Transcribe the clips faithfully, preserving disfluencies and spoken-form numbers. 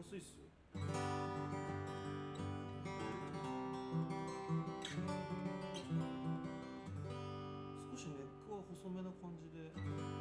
やすいっすよ。少しネックは細めな感じで。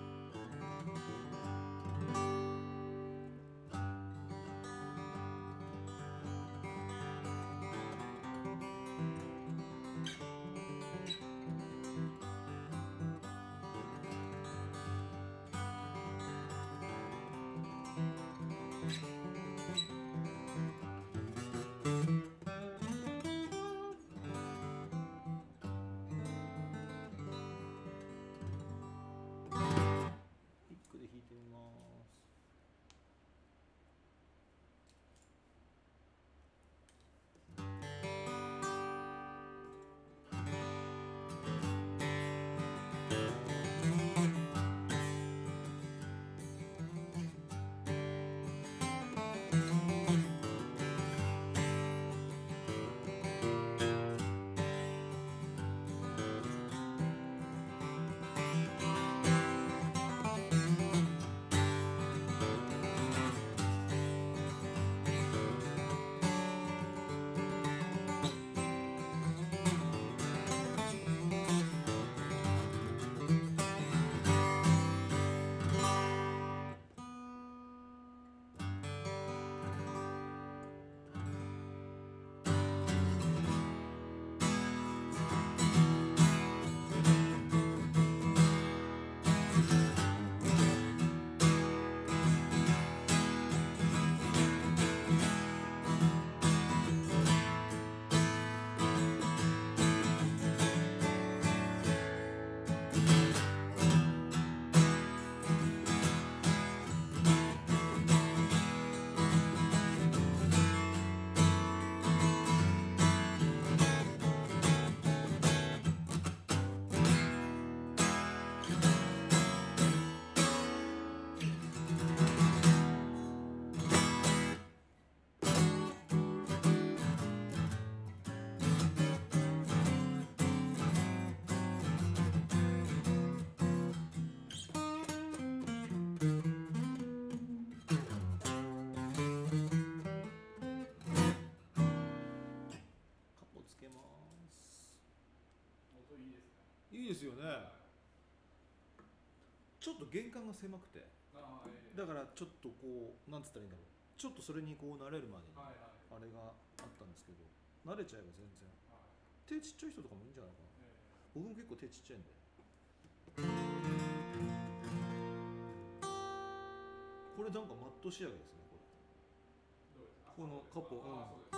ピックで弾いてみます。カポつけます。 音いいですね。 いいですよね。ちょっと玄関が狭くて、 あーええだからちょっとこうなんつったらいいんだろう、ちょっとそれにこう慣れるまでにはいはいあれがあったんですけど、慣れちゃえば全然。 はい手ちっちゃい人とかもいいんじゃないかな。 え僕も結構手ちっちゃいんで。これなんかマット仕上げですね。こえどうですか。 このカポうんあそうです。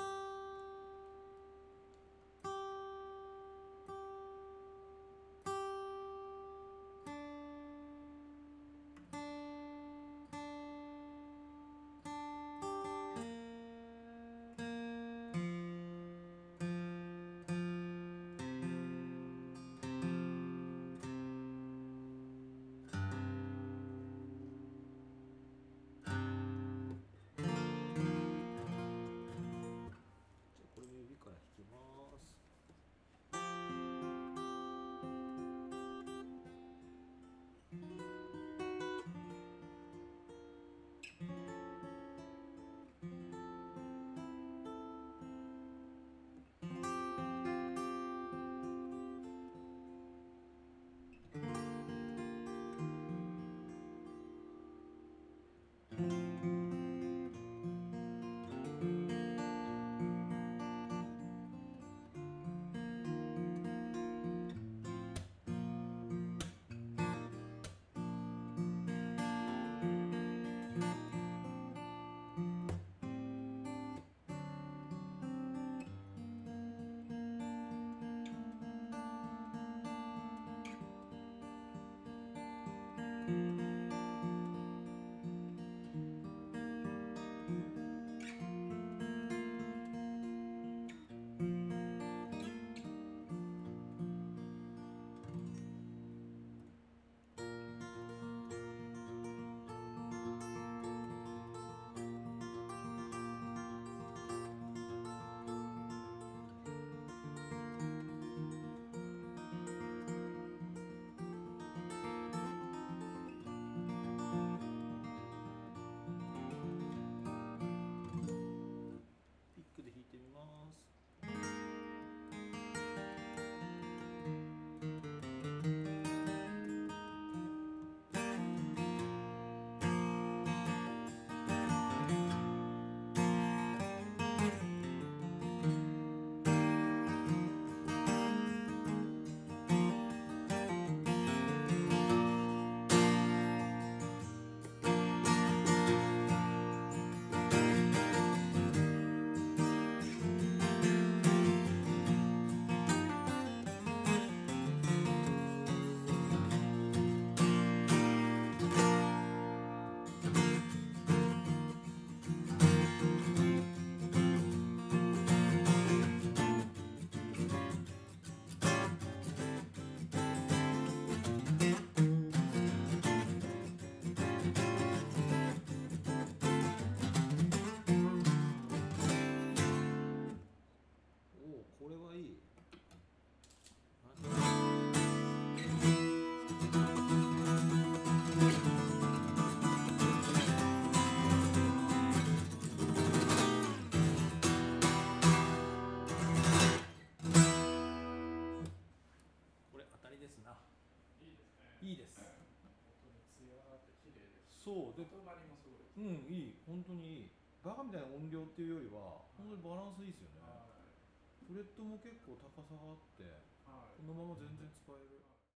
いいです。 本当に艶があって綺麗ですし、 そうで、 音鳴りもすごいです。 うん、いい、本当にいい。バカみたいな音量っていうよりは本当にバランスいいですよね。 はフレットも結構高さがあってい。はい。 このまま全然使える。